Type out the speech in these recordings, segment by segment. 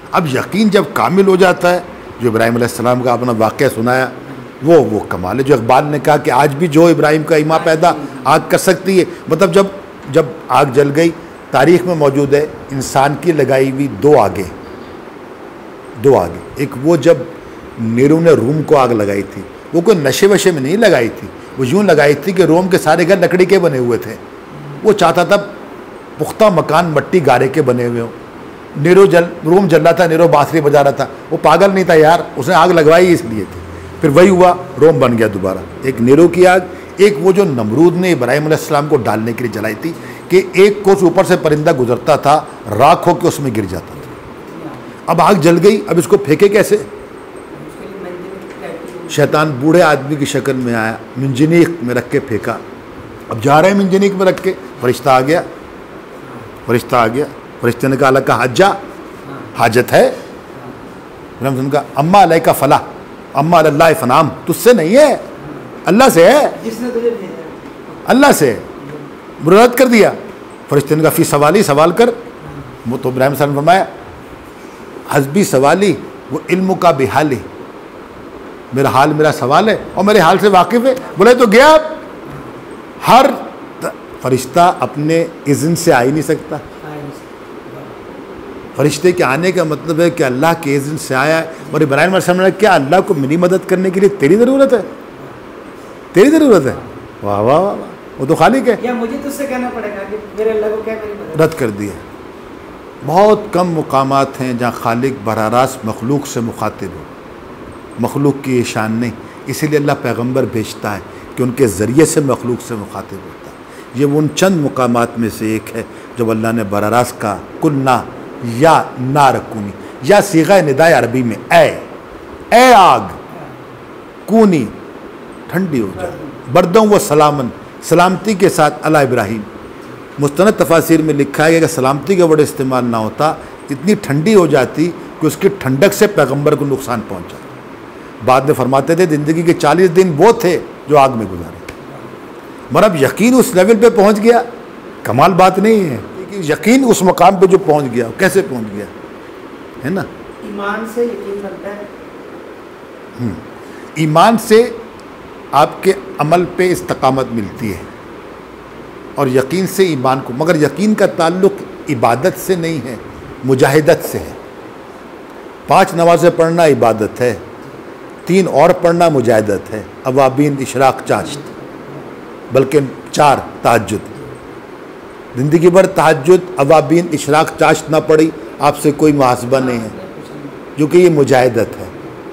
अब यकीन जब कामिल हो जाता है, जो इब्राहिम अलैहिस्सलाम का अपना वाक़या सुनाया वो कमाल है। जो इकबाल ने कहा कि आज भी जो इब्राहिम का ईमा पैदा आग कर सकती है, मतलब जब आग जल गई, तारीख़ में मौजूद है इंसान की लगाई हुई दो आगे। एक वो जब नेहरू ने रोम को आग लगाई थी, वो कोई नशे वशे में नहीं लगाई थी, वो यूँ लगाई थी कि रोम के सारे घर लकड़ी के बने हुए थे। वो चाहता था पुख्ता मकान मट्टी गारे के बने हुए हों। रोम जल रहा था, नेहरू बांसुरी बजा रहा था, वो पागल नहीं था यार, उसने आग लगवाई इसलिए थी। फिर वही हुआ, रोम बन गया दोबारा। एक नेहरू की आग, एक वो जो नमरूद ने इब्राहिम अलैहिस्सलाम को डालने के लिए जलाई थी कि एक कोस ऊपर से परिंदा गुजरता था, राख होकर उसमें गिर जाता था। अब आग जल गई, अब इसको फेंके कैसे? शैतान बूढ़े आदमी की शक्ल में आया, मंजनीक में रख के फेंका। अब जा रहे हैं मंजनीक में रख के, फरिश्ता आ गया। फरिश्ते ने कहा अल्लाह का हज्जा, हाजत है। का अम्मा अलैह का फला, अम्मा अल्लाह फनाम, तुझसे नहीं है, अल्लाह से है, जिसने तुझे भेजा अल्लाह से। मुराद कर दिया। फरिश्ते ने कहा फी सवाली, सवाल कर। वो तो इब्राहिम सल्लल्लाहु अलैहि वसल्लम फरमाया हस्बी सवाली वो इल्म का बेहाली, मेरा हाल मेरा सवाल है और मेरे हाल से वाकिफ़ है। बोले तो गया। हर फरिश्ता अपने इज़्न से आ ही नहीं सकता। फरिश्ते के आने का मतलब है कि अल्लाह के इज़्न से आया है। और इब्राहिम अलैहिस्सलाम ने क्या अल्लाह को मेरी मदद करने के लिए तेरी ज़रूरत है? तेरी ज़रूरत है? वाह वाह वाह, वो तो खालिक है। या मुझे तुझसे कहना पड़ेगा कि मेरे अल्लाह को क्या मेरी मदद? रद्द कर दिया। बहुत कम मुकामात हैं जहाँ खालिक बराह रास्त मखलूक से मुखातिब हो, मखलूक की ये शान नहीं। इसीलिए अल्लाह पैगंबर भेजता है कि उनके ज़रिए से मखलूक से मुखातिब होता है। ये उन चंद मुकामात में से एक है जब अल्लाह ने बराह रास्त का कुलना या नारकूनी या सीगा निदाए अरबी में ए आग कूनी ठंडी हो जाए, बर्दों व सलामन, सलामती के साथ अला इब्राहिम। मुस्तनद तफासिर में लिखा है कि सलामती का वर्ड इस्तेमाल ना होता, इतनी ठंडी हो जाती कि उसकी ठंडक से पैगंबर को नुकसान पहुंचा। बाद में फरमाते थे ज़िंदगी के 40 दिन वो थे जो आग में गुजारे। मगर अब यकीन उस लेवल पे पहुंच गया, कमाल बात नहीं है कि यकीन उस मकाम पे जो पहुंच गया, कैसे पहुंच गया, है ना? ईमान से यकीन बनता है। ईमान से आपके अमल पे इस्तकामत मिलती है और यकीन से ईमान को। मगर यकीन का ताल्लुक इबादत से नहीं है, मुजाहिदत से है। 5 नमाज़ें पढ़ना इबादत है, 3 और पढ़ना मुजाहिदत है। अवाबीन, इशराक, चाश्त, बल्कि 4 तहज्जुद। ज़िंदगी भर तहज्जुद, अवाबीन, इशराक, चाश्त ना पड़ी, आपसे कोई मुहासबा नहीं है, क्योंकि ये मुजाहिदत है।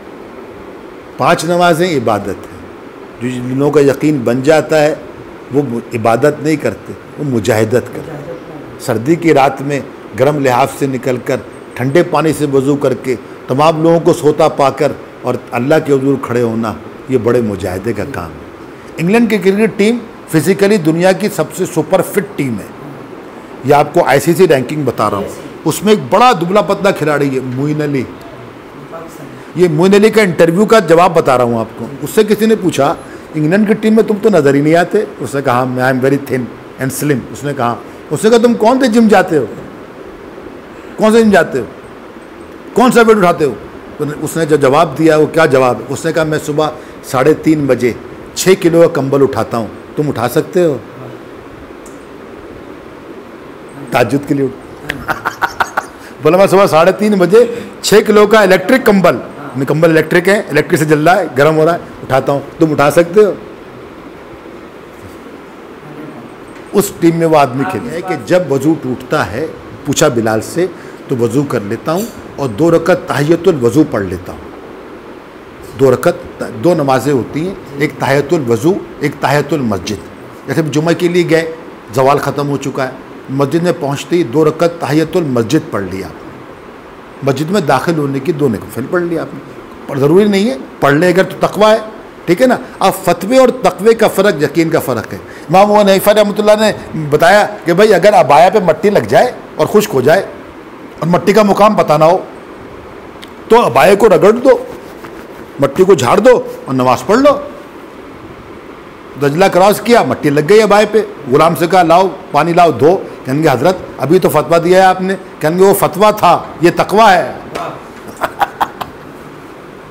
5 नमाज़ें इबादत है। जो जिनों का यकीन बन जाता है वो इबादत नहीं करते, वो मुजाहिदत करते। सर्दी की रात में गर्म लिहाफ से निकलकर ठंडे पानी से वज़ू करके तमाम लोगों को सोता पाकर और अल्लाह के हुज़ूर खड़े होना, ये बड़े मुजाहिदे का काम है। इंग्लैंड की क्रिकेट टीम फिज़िकली दुनिया की सबसे सुपर फिट टीम है। ये आपको ICC रैंकिंग बता रहा हूँ। उसमें एक बड़ा दुबला पतला खिलाड़ी है मोइन अली। ये मोइन अली का इंटरव्यू का जवाब बता रहा हूँ आपको। उससे किसी ने पूछा इंग्लैंड की टीम में तुम तो नज़र ही नहीं आते। उसने कहा I am very thin and slim. उसने कहा तुम कौन से जिम जाते हो, कौन से जिम जाते हो, कौन सा वेट उठाते हो? तो उसने जो जवाब दिया वो क्या जवाब है? उसने कहा मैं सुबह 3:30 बजे 6 किलो का कंबल उठाता हूँ। तुम उठा सकते हो? ताज्जुद के लिए बोला मैं सुबह 3:30 बजे 6 किलो का इलेक्ट्रिक कंबल, कंबल इलेक्ट्रिक है, इलेक्ट्रिक से जल रहा है, गर्म हो रहा है, उठाता हूँ। तुम उठा सकते हो? उस टीम में वो आदमी खेले है कि जब वज़ू टूटता है, पूछा बिलाल से, तो वज़ू कर लेता हूँ और 2 रकत तहियतुल वज़ू पढ़ लेता हूँ। 2 रकत, 2 नमाजें होती हैं, एक तहियतुल वज़ू, एक तहियतुल मस्जिद। जैसे जुम्मे के लिए गए, ज़वाल ख़त्म हो चुका है, मस्जिद में पहुँचते ही 2 रकत तहियतुल मस्जिद पढ़ लिया। मस्जिद में दाखिल होने की 2 नफिल पढ़ लिया आपने। पर ज़रूरी नहीं है, पढ़ ले अगर तो तकवा है, ठीक है ना। अब फतवे और तकवे का फ़र्क, यकीन का फ़र्क है। इमाम अबू हनीफा रहमतुल्लाह ने बताया कि भाई अगर अबाया पे मट्टी लग जाए और खुश्क हो जाए और मट्टी का मुकाम पता ना हो तो अबाए को रगड़ दो, मट्टी को झाड़ दो और नमाज़ पढ़ लो। दजला क्रॉस किया, मट्टी लग गई अबाए पे, गुलाम से कहा लाओ पानी लाओ, धो। कहेंगे हज़रत अभी तो फतवा दिया है आपने। कहेंगे वो फतवा था, ये तकवा है।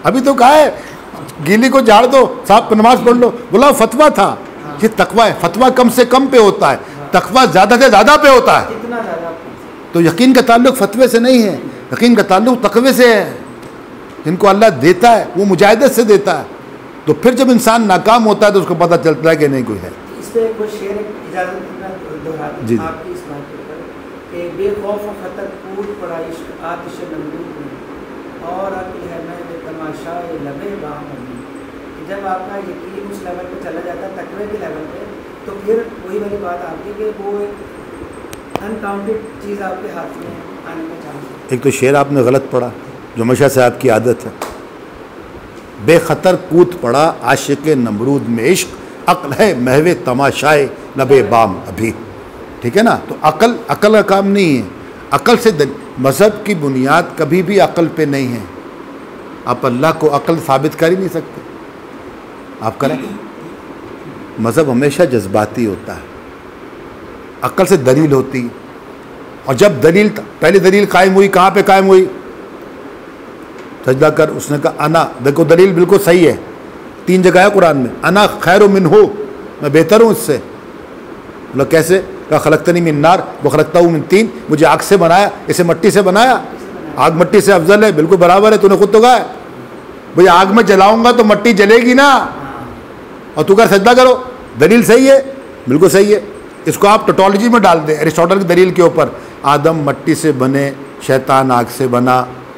अभी तो कहा है गीली को झाड़ दो, साहब नमाज पढ़ लो, बोला फतवा था। ये तकवा है। फतवा कम से कम पे होता है, तकवा ज़्यादा से ज़्यादा पे होता है। कितना ज़्यादा? तो यकीन का ताल्लुक फतवे से नहीं है, यकीन का ताल्लुक तकवे से है। जिनको अल्लाह देता है वो मुजाहिदत से देता है। तो फिर जब इंसान नाकाम होता है तो उसको पता चलता है कि नहीं कोई है। इस पे कोई शेर इजाज़त दोहरा जी आपकी इस बात के ऊपर कि बेखौफ खतर कूद पड़ा इश्क आतिश नमरूद में और अक्ल है मैं तमाशा लबे बाम में। जब आपका यकीन उस लेवल पे चला जाता है, तकवे के लेवल पे, तो फिर वही वाली बात आती है कि वो अनकाउंटेड चीज़ आपके हाथ में आने का चांस। एक तो शेर आपने गलत पढ़ा जो हमेशा से आपकी आदत है। बेखतर कूद पड़ा आशिक नमरूद में इश्क अक्ल है महवे तमाशाए लबे बाम अभी। ठीक है ना। तो अकल का काम नहीं है। अकल से मज़हब की बुनियाद कभी भी अकल पे नहीं है। आप अल्लाह को अकल साबित कर ही नहीं सकते। आप करें। मज़हब हमेशा जज्बाती होता है, अकल से दलील होती। और जब दलील पहली दलील कायम हुई, कहाँ पे कायम हुई? सजदा कर, उसने कहा अना, देखो दलील बिल्कुल सही है, 3 जगह है कुरान में, अना खैर मिन्हु, मैं बेहतर हूँ उससे। बोला कैसे? कहा खलकतनी मिन नार व खलकता हूँ मिन तीन, मुझे आग से बनाया, इसे मट्टी से बनाया। आग मट्टी से अफजल है, बिल्कुल बराबर है, तूने खुद तो कहा है। भैया आग में जलाऊंगा तो मट्टी जलेगी ना, और तू कर सजदा करो। दलील सही है, बिल्कुल सही है। इसको आप टोटोलॉजी में डाल दें, एरिस्टोटल की दलील के ऊपर, आदम मट्टी से बने, शैतान आग से बना,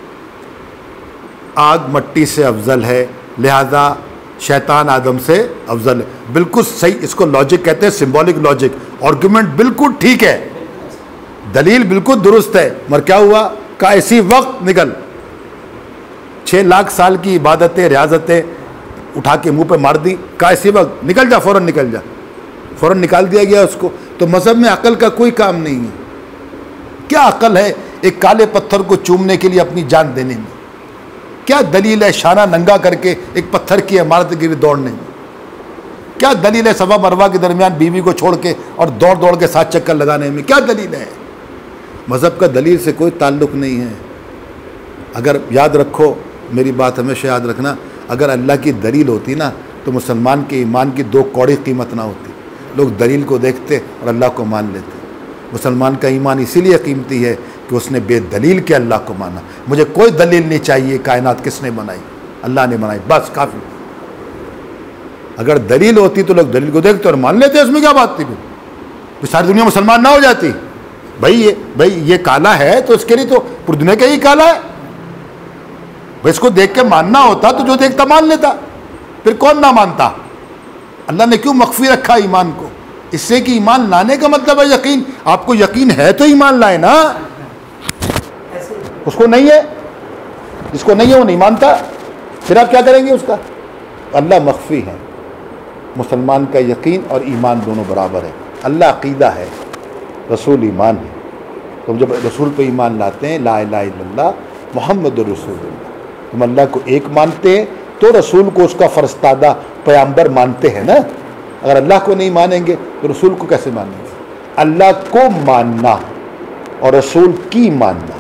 आग मट्टी से अफजल है, लिहाजा शैतान आदम से अफजल है। बिल्कुल सही, इसको लॉजिक कहते हैं, सिंबॉलिक लॉजिक। आर्गुमेंट बिल्कुल ठीक है, दलील बिल्कुल दुरुस्त है। मगर क्या हुआ? का इसी वक्त निकल। 6 लाख साल की इबादतें रियाजतें उठा के मुंह पे मार दी, का इसी वक्त निकल जा, फ़ौरन निकल जा। फ़ौरन निकाल दिया गया उसको। तो मज़हब में अकल का कोई काम नहीं है। क्या अकल है एक काले पत्थर को चूमने के लिए अपनी जान देने में? क्या दलील है शाना नंगा करके एक पत्थर की इमारत के लिए दौड़ने में? क्या दलील है सवा मरवा के दरमियान बीवी को छोड़ के और दौड़ दौड़ के 7 चक्कर लगाने में? क्या दलील है? मज़हब का दलील से कोई ताल्लुक़ नहीं है। अगर याद रखो, मेरी बात हमेशा याद रखना, अगर अल्लाह की दलील होती ना तो मुसलमान के ईमान की 2 कौड़ी कीमत ना होती। लोग दलील को देखते और अल्लाह को मान लेते। मुसलमान का ईमान इसीलिए कीमती है कि उसने बेदलील के अल्लाह को माना। मुझे कोई दलील नहीं चाहिए कायनात किसने बनाई, अल्लाह ने बनाई, बस काफ़ी। अगर दलील होती तो लोग दलील को देखते और मान लेते, उसमें क्या बात थी? फिर सारी दुनिया मुसलमान ना हो जाती। भाई ये काला है तो इसके लिए तो पूरी दुनिया का ही काला है। भाई इसको देख के मानना होता तो जो देखता मान लेता, फिर कौन ना मानता? अल्लाह ने क्यों मख्फी रखा ईमान को? इससे कि ईमान लाने का मतलब है यकीन। आपको यकीन है तो ईमान लाए ना, उसको नहीं है, जिसको नहीं है वो नहीं मानता, फिर आप क्या करेंगे उसका? अल्लाह मख्फी है। मुसलमान का यकीन और ईमान दोनों बराबर है। अल्लाह अकीदा है, रसूल ईमान है। तुम जब रसूल पे ईमान लाते हैं, ला इलाहा इल्लल्लाह मुहम्मदुर रसूलुल्लाह, तुम अल्लाह को एक मानते हैं तो रसूल को उसका फरस्तादा पैगंबर मानते हैं ना। अगर अल्लाह को नहीं मानेंगे तो रसूल को कैसे मानेंगे? अल्लाह को मानना और रसूल की मानना,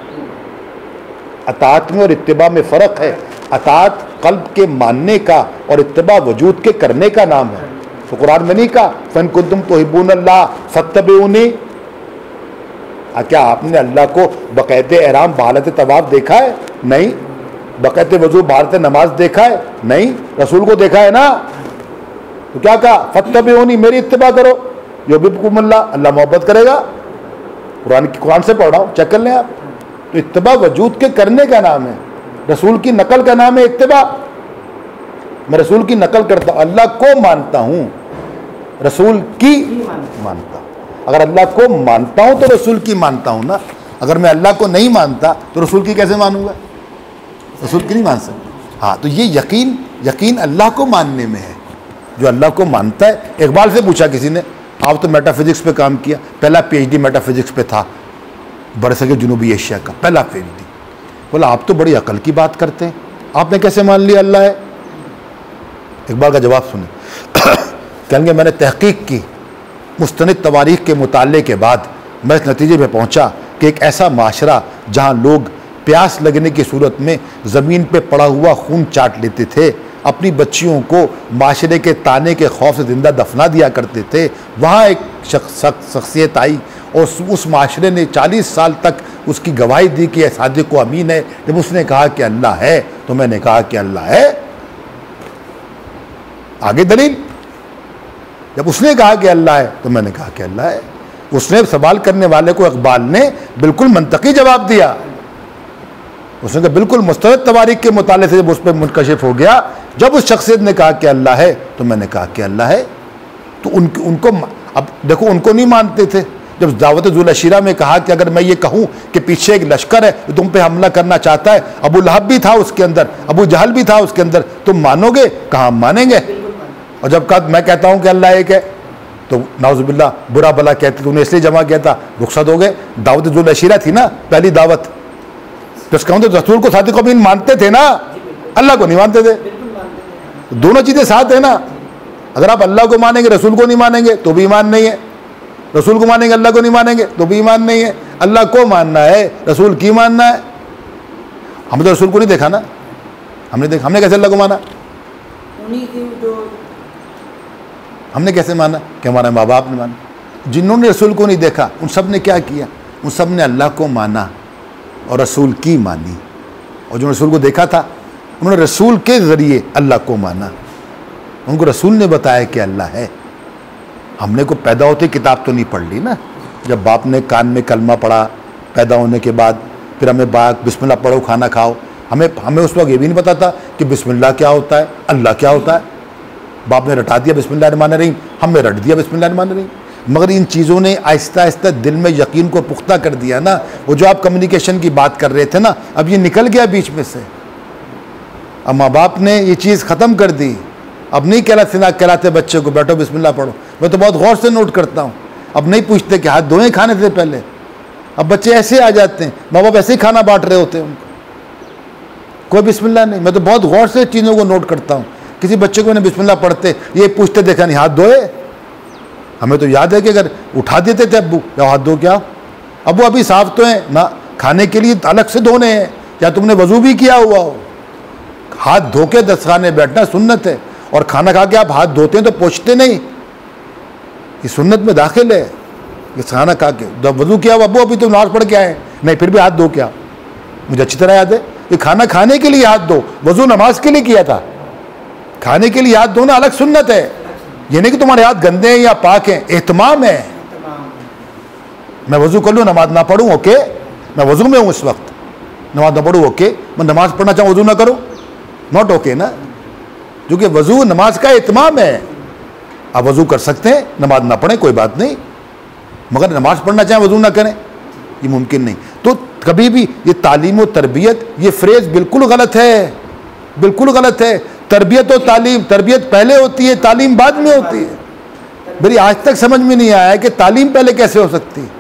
अताअत में और इत्तिबा में फ़र्क है। अताअत क़ल्ब के मानने का और इत्तिबा वजूद के करने का नाम है। तो कुरान में नहीं कहा फ़इन कुंतुम तुहिब्बूनल्लाह फत्तबिऊनी? क्या आपने अल्लाह को बक़ैदे एहराम बहालत तवाफ़ देखा है? नहीं। बक़ैदे वज़ू बहालत नमाज देखा है? नहीं। रसूल को देखा है ना। तो क्या कहा? फत्तबिऊनी, मेरी इत्तिबा करो, युहिब्बुकुमुल्लाह, अल्लाह मोहब्बत करेगा। कुरान से पढ़ रहा हूँ, चेक कर लें आप। तो इत्तिबा वजूद के करने का नाम है, रसूल की नकल का नाम है इत्तिबा। मैं रसूल की नकल करता हूँ, अल्लाह को मानता हूँ, रसूल की मानता हूँ। अगर अल्लाह को मानता हूँ तो रसूल की मानता हूँ ना। अगर मैं अल्लाह को नहीं मानता तो रसूल की कैसे मानूंगा? रसूल की नहीं मान सकता। हाँ, तो ये यकीन अल्लाह को मानने में है। जो अल्लाह को मानता है। इकबाल से पूछा किसी ने, आप तो मेटाफिजिक्स पे काम किया, पहला PhD मेटाफिजिक्स पे था, बड़े सके जनूबी एशिया का पहला PhD। बोला आप तो बड़ी अकल की बात करते हैं, आपने कैसे मान लिया अल्लाह है? इकबाल का जवाब सुने। कहेंगे मैंने तहकीक की, मुस्तनिद तवारीख के मुताले के बाद मैं इस नतीजे में पहुंचा कि एक ऐसा माशरा जहां लोग प्यास लगने की सूरत में ज़मीन पे पड़ा हुआ खून चाट लेते थे, अपनी बच्चियों को माशरे के ताने के खौफ से ज़िंदा दफना दिया करते थे। वहाँ एक शख्सियत आई और उस माशरे ने 40 साल तक उसकी गवाही दी कि यह सादिक को अमीन है। जब उसने कहा कि अल्लाह है तो मैंने कहा कि अल्लाह है। आगे दलील, जब उसने कहा कि अल्लाह है तो मैंने कहा कि अल्लाह है। उसने सवाल करने वाले को इकबाल ने बिल्कुल मंतकी जवाब दिया। उसने कहा बिल्कुल मुस्तरद तवारीख के मुताले से जब उस पर मुनकशिफ हो गया, जब उस शख्सियत ने कहा कि अल्लाह है तो मैंने कहा कि अल्लाह है। तो उनको अब देखो, उनको नहीं मानते थे। जब दावत जुल अशीरा में कहा कि अगर मैं ये कहूँ कि पीछे एक लश्कर है तो तुम पे हमला करना चाहता है, अबू लहब भी था उसके अंदर, अबू जहल भी था उसके अंदर, तुम मानोगे? कहाँ मानेंगे। और जब कहा मैं कहता हूँ कि अल्लाह एक है तो नाउजुबिल्लाह बुरा भला कहते, तूने इसलिए जमा किया था, रुखसत हो गए। दावत जुल अशीरा थी ना पहली दावत, तो इसका मतलब रसूल को सादिक अमीन मानते थे ना, अल्लाह को नहीं मानते थे। दोनों चीज़ें साथ है ना। अगर आप अल्लाह को मानेंगे रसूल को नहीं मानेंगे तो भी ईमान नहीं है, रसूल को मानेंगे अल्लाह को नहीं मानेंगे तो भी ईमान नहीं है। अल्लाह को मानना है, रसूल की मानना है। हमने तो रसूल को नहीं देखा ना, हमने कैसे अल्लाह को माना? हमने कैसे माना कि हमारे माँ बाप ने माना? जिन्होंने रसूल को नहीं देखा उन सब ने क्या किया? उन सब ने अल्लाह को माना और रसूल की मानी। और जो रसूल को देखा था उन्होंने रसूल के ज़रिए अल्लाह को माना। उनको रसूल ने बताया कि अल्लाह है। हमने को पैदा होते किताब तो नहीं पढ़ ली ना। जब बाप ने कान में कलमा पढ़ा पैदा होने के बाद, फिर हमें बिस्मिल्लाह पढ़ो खाना खाओ, हमें उस वक्त ये भी नहीं पता था कि बिस्मिल्लाह क्या होता है, अल्लाह क्या होता है। बाप ने रटा दिया बिस्मिल्लाहिर्रहमानिर्रहीम, हमने रट दिया बिस्मिल्लाहिर्रहमानिर्रहीम। मगर इन चीज़ों ने आहिस्ता आहिस्ता दिल में यकीन को पुख्ता कर दिया ना। वो जो आप कम्युनिकेशन की बात कर रहे थे ना, अब ये निकल गया बीच में से। अब माँ बाप ने ये चीज़ ख़त्म कर दी। अब नहीं कहलाते बच्चे को बैठो बिस्मिल्लाह पढ़ो। मैं तो बहुत गौर से नोट करता हूँ, अब नहीं पूछते कि हाथ धोएं खाने से पहले। अब बच्चे ऐसे आ जाते हैं, माँ बाप ऐसे ही खाना बांट रहे होते हैं, उनको कोई बिस्मिल्लाह नहीं। मैं तो बहुत गौर से चीज़ों को नोट करता हूँ। किसी बच्चे को मैंने बिस्मिल्लाह पढ़ते ये पूछते देखा नहीं हाथ धोए। हमें तो याद है कि अगर उठा देते थे अब्बू, या हाथ धो क्या, अब्बू अभी साफ तो है ना, खाने के लिए अलग से धोने हैं, या तुमने वजू भी किया हुआ हो। हाथ धो के दस्तरखाने बैठना सुन्नत है, और खाना खा के आप हाथ धोते हैं तो पोंछते नहीं, ये सुन्नत में दाखिल है। ये खाना खा के जब वजू किया अब्बू अभी तो नमाज पढ़ के आए, नहीं फिर भी हाथ धो क्या, मुझे अच्छी तरह याद है। ये खाना खाने के लिए हाथ धो, वजू नमाज के लिए किया था। खाने के लिए हाथ धोना अलग सुन्नत है। ये नहीं कि तुम्हारे हाथ गंदे हैं या पाक हैं, एहतमाम है। मैं वजू कर लूँ नमाज ना पढ़ूँ, ओके, मैं वजू में हूँ इस वक्त, नमाज ना पढ़ूँ, ओके, मैं नमाज पढ़ना चाहूँ वजू ना करूँ, नॉट ओके ना। क्योंकि वजू नमाज का एहतमाम है। आप वजू कर सकते हैं, नमाज ना पढ़ें कोई बात नहीं, मगर नमाज पढ़ना चाहें वजू ना करें, ये मुमकिन नहीं। तो कभी भी ये तालीम और तरबियत, ये फ्रेज बिल्कुल गलत है, बिल्कुल गलत है। तरबियत और तालीम, तरबियत पहले होती है, तालीम बाद में होती है। मेरी आज तक समझ में नहीं आया है कि तालीम पहले कैसे हो सकती है।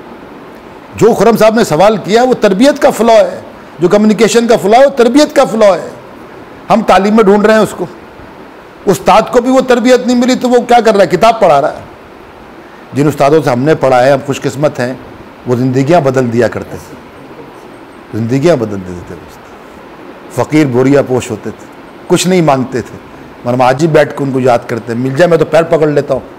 जो खुरम साहब ने सवाल किया वो तरबियत का फ्लॉ है, जो कम्युनिकेशन का फ्लॉ है वो तरबियत का फ्लॉ है। हम तालीम में ढूंढ रहे हैं उसको। उस्ताद को भी वो तरबियत नहीं मिली तो वो क्या कर रहा है, किताब पढ़ा रहा है। जिन उस्तादों से हमने पढ़ा है, हम खुशकिस्मत हैं, वो ज़िंदगियाँ बदल दिया करते थे, ज़िंदगियाँ बदल देते थे। फ़कीर बोरिया पोश होते थे, कुछ नहीं मांगते थे, मगर हम आज ही बैठ कर उनको याद करते हैं। मिल जाए मैं तो पैर पकड़ लेता हूँ,